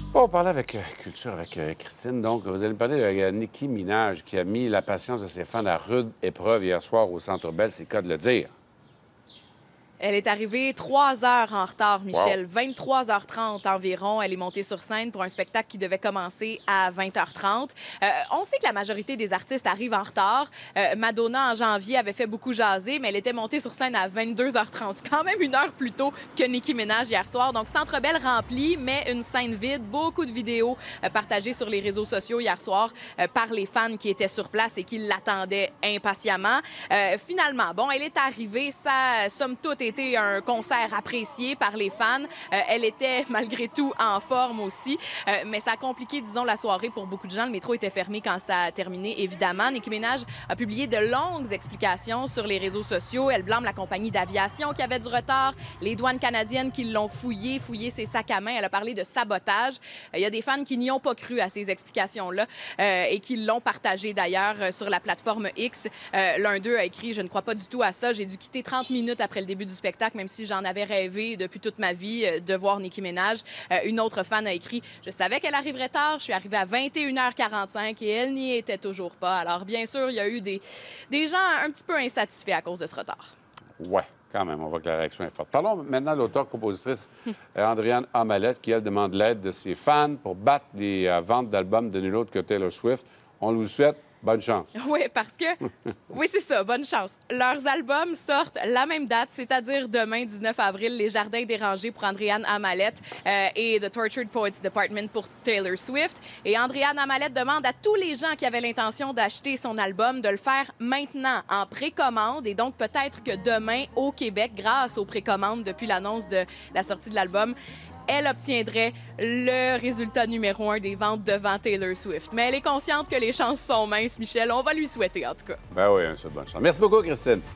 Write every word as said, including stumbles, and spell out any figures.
Bon, on parlait avec euh, Culture, avec euh, Christine. Donc, vous allez me parler de euh, Nicki Minaj qui a mis la patience de ses fans à rude épreuve hier soir au Centre Bell, c'est le cas de le dire. Elle est arrivée trois heures en retard, Michel. Wow. vingt-trois heures trente environ. Elle est montée sur scène pour un spectacle qui devait commencer à vingt heures trente. Euh, on sait que la majorité des artistes arrivent en retard. Euh, Madonna, en janvier, avait fait beaucoup jaser, mais elle était montée sur scène à vingt-deux heures trente. C'est quand même une heure plus tôt que Nicki Minaj hier soir. Donc, Centre Bell rempli, mais une scène vide. Beaucoup de vidéos euh, partagées sur les réseaux sociaux hier soir euh, par les fans qui étaient sur place et qui l'attendaient impatiemment. Euh, finalement, bon, elle est arrivée. Ça, somme toute, été un concert apprécié par les fans. Euh, elle était malgré tout en forme aussi, euh, mais ça a compliqué, disons, la soirée pour beaucoup de gens. Le métro était fermé quand ça a terminé, évidemment. Nicki Minaj a publié de longues explications sur les réseaux sociaux. Elle blâme la compagnie d'aviation qui avait du retard, les douanes canadiennes qui l'ont fouillé, fouillé ses sacs à main. Elle a parlé de sabotage. Euh, il y a des fans qui n'y ont pas cru à ces explications-là euh, et qui l'ont partagé d'ailleurs euh, sur la plateforme X. Euh, L'un d'eux a écrit « Je ne crois pas du tout à ça. J'ai dû quitter trente minutes après le début du spectacle, même si j'en avais rêvé depuis toute ma vie euh, de voir Nicki Minaj. Euh, une autre fan a écrit « Je savais qu'elle arriverait tard. Je suis arrivée à vingt et une heures quarante-cinq et elle n'y était toujours pas. » Alors, bien sûr, il y a eu des, des gens un petit peu insatisfaits à cause de ce retard. Ouais, quand même, on voit que la réaction est forte. Parlons maintenant de l'auteur-compositrice euh, Andréane Amalette, qui, elle, demande l'aide de ses fans pour battre les euh, ventes d'albums de nul autre que Taylor Swift. On nous souhaite bonne chance. Oui, parce que... Oui, c'est ça, bonne chance. Leurs albums sortent la même date, c'est-à-dire demain, dix-neuf avril, Les Jardins dérangés pour Andréane Amalette euh, et The Tortured Poets Department pour Taylor Swift. Et Andréane Amalette demande à tous les gens qui avaient l'intention d'acheter son album de le faire maintenant, en précommande. Et donc, peut-être que demain, au Québec, grâce aux précommandes depuis l'annonce de la sortie de l'album, elle obtiendrait le résultat numéro un des ventes devant Taylor Swift. Mais elle est consciente que les chances sont minces, Michel. On va lui souhaiter, en tout cas. Ben oui, c'est bonne chance. Merci beaucoup, Christine.